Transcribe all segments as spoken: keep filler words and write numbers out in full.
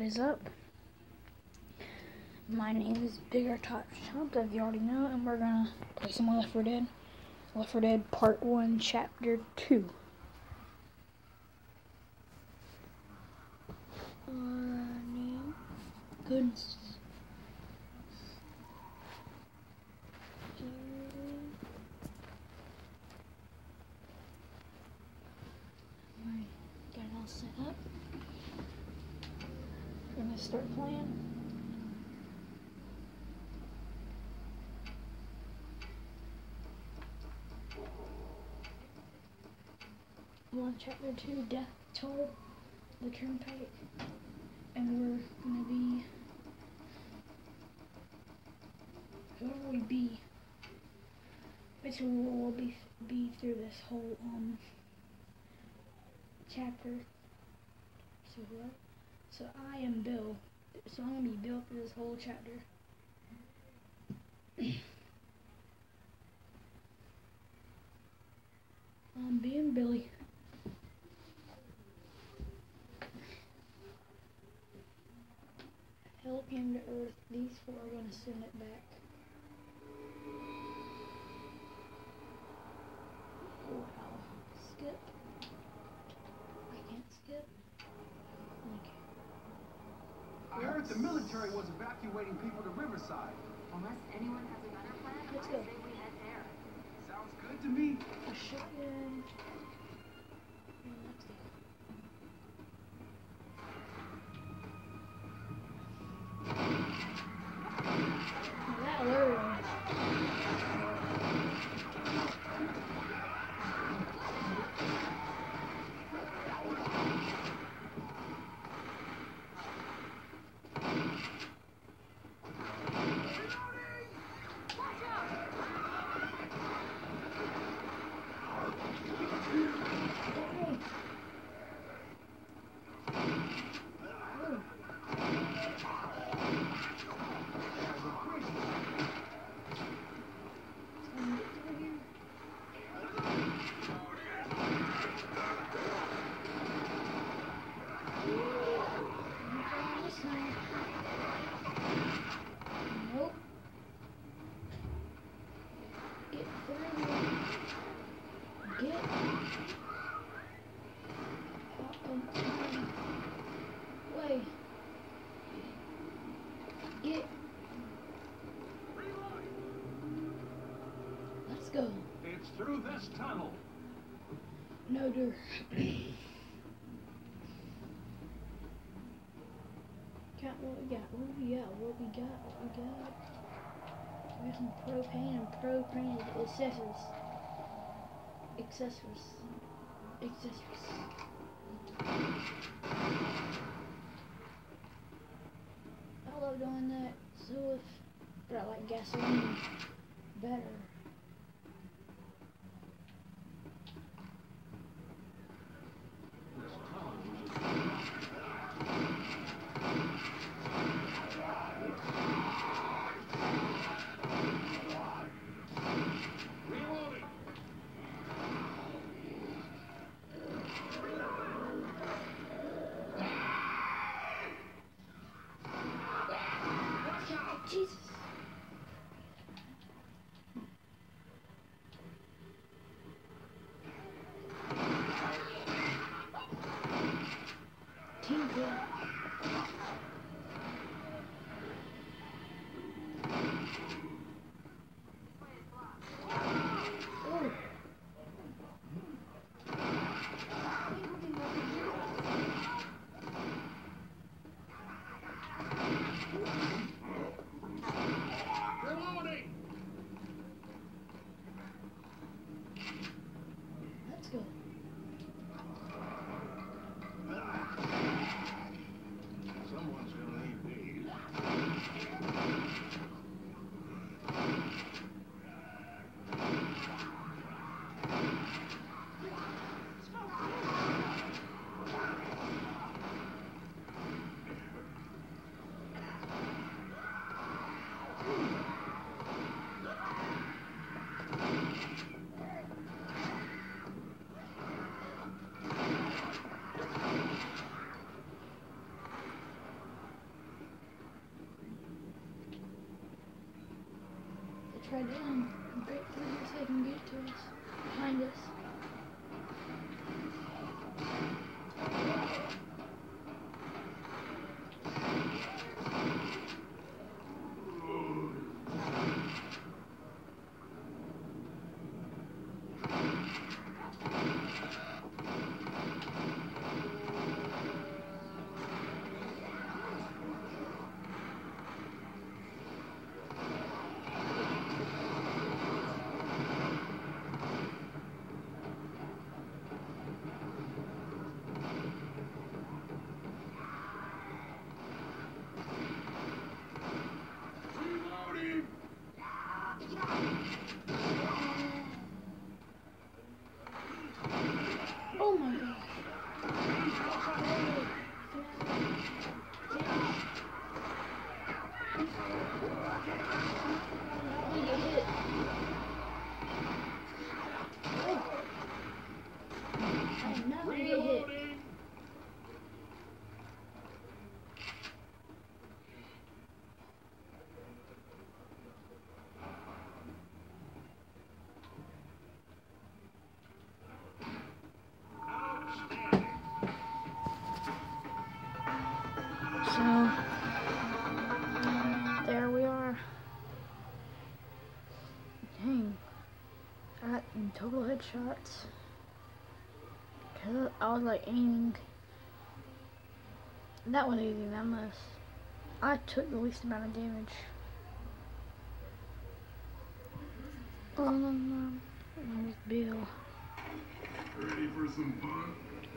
is up? My name is Bigger Top Chump, if you already know, and we're gonna play some more Left four Dead. Left four Dead Part one, Chapter two. Uh, name. Goodness. Alright, got it all set up. We're gonna start playing. We're on Chapter two, Death Toll, the Turnpike, and we're gonna be whoever we be. Basically, we'll, we'll be be through this whole um chapter. So what? So I am Bill. So I'm gonna be Bill for this whole chapter. I'm being Billy. Hell came to Earth. These four are gonna send it back. Wow. Skip. I can't skip. Okay. I heard the military was evacuating people to Riverside. Unless anyone has a better plan, Let's I go. say we head there. Sounds good to me. A shotgun. And let's go. Now that alerted me. Nope. Get through here. Get out of my way. Get. Let's go. It's through this tunnel. No door. Got what we got, what we got, what we got, what we got. We got some propane and propane accessories. Accessories. Accessories. I love doing that. So if but I like gasoline better. Jesus. Team kill. Oh. Reloading. Let's go. Someone's gonna need these. try to um, break through here so they can get to us, behind us. Oh my god. I'm not gonna get hit. So, there we are. Dang. I got total headshots. Cause I was like aiming. That was easy, that must. I took the least amount of damage. Um, there's Bill. Ready for some fun?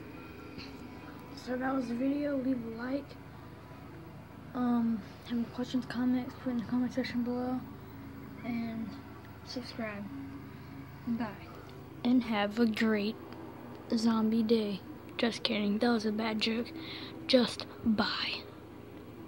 So that was the video. Leave a like. Um, have any questions, comments, put in the comment section below. And subscribe. Bye. And have a great zombie day. Just kidding. That was a bad joke. Just bye.